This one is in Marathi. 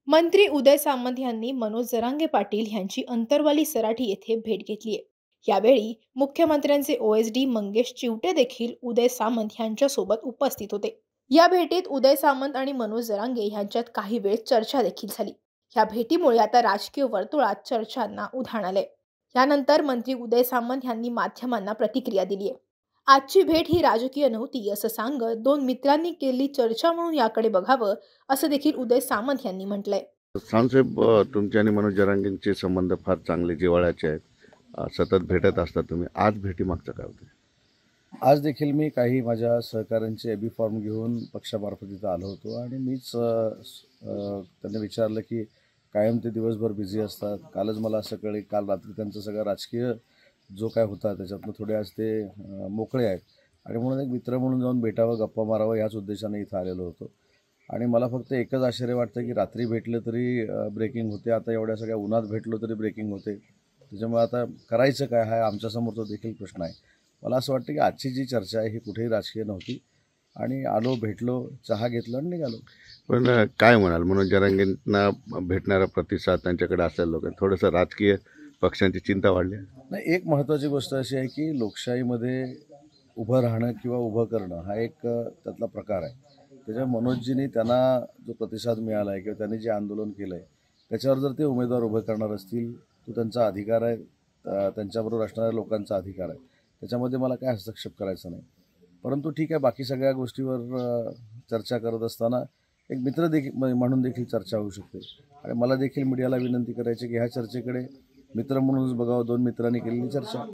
मंत्री उदय सामंत यांनी मनोज जरांगे पाटील यांची अंतरवाली सराठी येथे भेट घेतली आहे। यावेळी मुख्यमंत्र्यांचे ओएसडी मंगेश चिवटे देखील उदय सामंत यांच्यासोबत उपस्थित होते। या भेटीत उदय सामंत आणि मनोज जरांगे यांच्यात काही वेळ चर्चा देखील झाली। या भेटीमुळे आता राजकीय वर्तुळात चर्चांना उधाण आले। यानंतर मंत्री उदय सामंत यांनी माध्यमांना प्रतिक्रिया दिली आहे। आजची भेट ही राजकीय नव्हती असं सांगत दोन मित्रांनी केलेली चर्चा म्हणून याकडे बघावं असं देखील उदय सामंत यांनी म्हटलंय। सामसाहेब, तुमचे आणि मनोज जरांगेंचे संबंध फार चांगले जिव्हाळ्याचे आहेत. सतत भेटत असतात तुम्ही. आज भेटीमागचं काय होतं? आज देखील मी काही माझ्या सहकाऱ्यांचे एबी फॉर्म घेऊन पक्षामार्फत इथं आलो होतो आणि मीच त्यांना विचारलं की कायम ते दिवसभर बिझी असतात. कालच मला असं कळलं, काल रात्री त्यांचा सगळा राजकीय जो काय होता त्याच्यातनं थोडे आज ते मोकळे आहेत आणि म्हणून एक मित्र म्हणून जाऊन भेटावं, गप्पा मारावं ह्याच उद्देशाने इथं आलेलो होतो. आणि मला फक्त एकच आश्चर्य वाटतं की रात्री भेटलं तरी ब्रेकिंग होते, आता एवढ्या सगळ्या उन्हात भेटलो तरी ब्रेकिंग होते. त्याच्यामुळे आता करायचं काय हा आमच्यासमोरचा देखील प्रश्न आहे. मला असं वाटतं की आजची जी चर्चा आहे ही कुठेही राजकीय नव्हती आणि आलो, भेटलो, चहा घेतला आणि निघालो. पण काय म्हणाल, मनोज जरांगेंना भेटणारा प्रतिसाद त्यांच्याकडे असलेल्या लोक थोडंसं राजकीय पक्षांची चिंता वाढली? नाही, एक महत्त्वाची गोष्ट अशी आहे की लोकशाहीमध्ये उभं राहणं किंवा उभं करणं हा एक त्यातला प्रकार आहे. त्याच्या मनोजजींनी त्यांना जो प्रतिसाद मिळाला आहे किंवा त्यांनी जे आंदोलन केलं आहे त्याच्यावर जर ते उमेदवार उभे करणार असतील तो त्यांचा अधिकार आहे, त्यांच्याबरोबर असणाऱ्या लोकांचा अधिकार आहे. त्याच्यामध्ये मला काय हस्तक्षेप करायचा नाही. परंतु ठीक आहे, बाकी सगळ्या गोष्टीवर चर्चा करत असताना एक मित्र देखील म्हणून देखील चर्चा होऊ शकते आणि मला देखील मीडियाला विनंती करायची की ह्या चर्चेकडे मित्र म्हणूनच बघावं, दोन मित्रांनी केलेली चर्चा.